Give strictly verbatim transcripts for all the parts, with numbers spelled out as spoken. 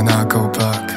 when I go back.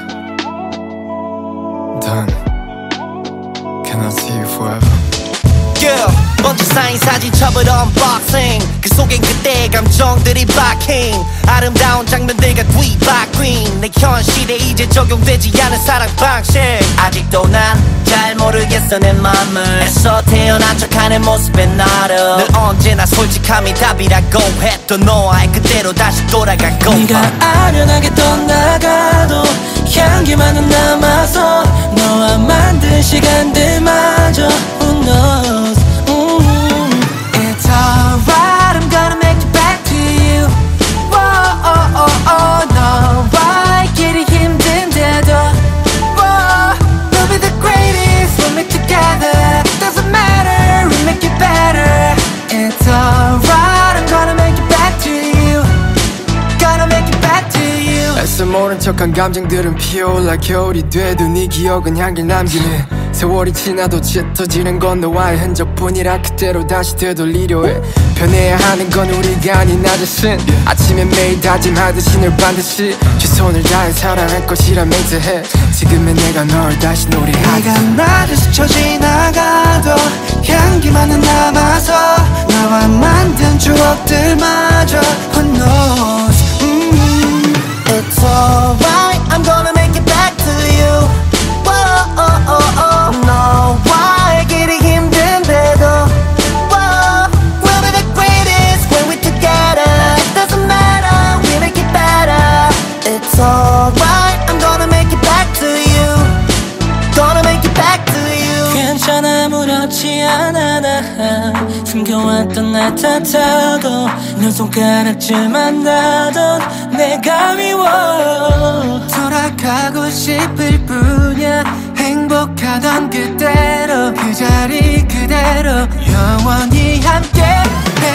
Then can I see you forever? Yeah, 먼저 쌓인 사진 첩을 언박싱 그 속엔 그때의 감정들이 박힌 아름다운 장면들과 뒤바뀐 내 현실에 이제 적용되지 않은 사랑 방식 아직도 난 잘 모르겠어 내 맘을 애써 태어난 척하는 모습에 나를 늘 언제나 솔직함이 답이라고 했던 너와의 그대로 다시 돌아가고 네가 아련하게 떠나가도 향기만은 남아서 너와 만든 시간들마저 Who knows mm-hmm. It's alright I'm gonna make it back to you Whoa, oh, oh, oh, 너와 있기를 힘든데도 Whoa, we'll be the greatest We'll make together Doesn't matter, we make it better It's alright I'm gonna make it back to you Gonna make it back to you 애써 모른 척한 감정들은 피어올라 겨울이 돼도 네 기억은 향기를 남기네 세월이 지나도 짙어지는 건 너와의 흔적뿐이라 그대로 다시 되돌리려 해 변해야 하는 건 우리가 아닌 나 자신 아침에 매일 다짐하듯이 늘 반드시 최선을 다해 사랑할 것이라 맹세해 지금의 내가 널 다시 노래하겠어 네가 나를 스쳐 지나가도 향기만은 남아서 나와 만든 추억들마저 Who knows mm-hmm. It's alright I'm gonna make it back to you Whoa, oh, oh, oh. 너와 알기를 힘든데도 Whoa, we'll be the greatest when we're together It doesn't matter, we make it better It's alright I'm gonna make it back to you Gonna make it back to you 괜찮아 아무렇지 않아 나 숨겨왔던 나 탓하고 너 손가락질만 나던 내가 미워 돌아가고 싶을 뿐이야 행복하던 그대로 그 자리 그대로 영원히 함께